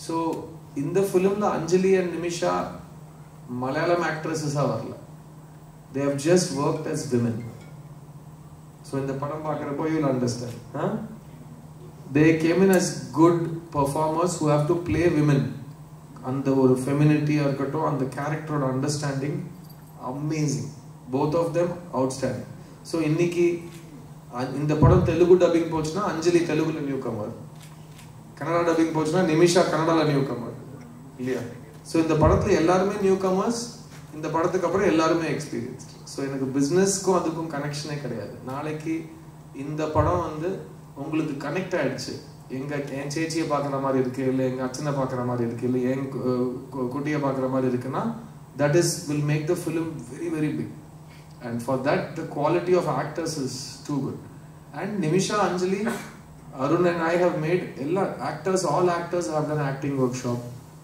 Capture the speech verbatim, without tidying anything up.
So in the film la Anjali and Nimisha Malayalam actresses are varla. They have just worked as women. So in the padam paakrappo you will understand. Huh? They came in as good performers who have to play women. And the femininity or and the character understanding, amazing. Both of them outstanding. So inniki in the padam Telugu dubbing pochna Anjali Telugu newcomer, Kannada dubbing pochna Nimisha Kannada newcomer. Yeah. So in the padathula ellarume newcomers, in the padathukku appuram ellarume experienced. So enakku business ku adukkum connection e kedaiyadhu. Naளைக்கு இந்த படம் வந்து உங்களுக்கு connect ஆயிடுச்சு. எங்க என் சேச்சியை பார்க்குற மாதிரி இருக்கு, இல்லை எங்க அச்சனை பார்க்குற மாதிரி இருக்கு, இல்லை என் குட்டியை பார்க்குற மாதிரி இருக்குன்னா that is will make the film very very big. And for that the quality of actors is too good. And Nimisha, Anjali, Arun and I have made all actors all actors have done acting workshop.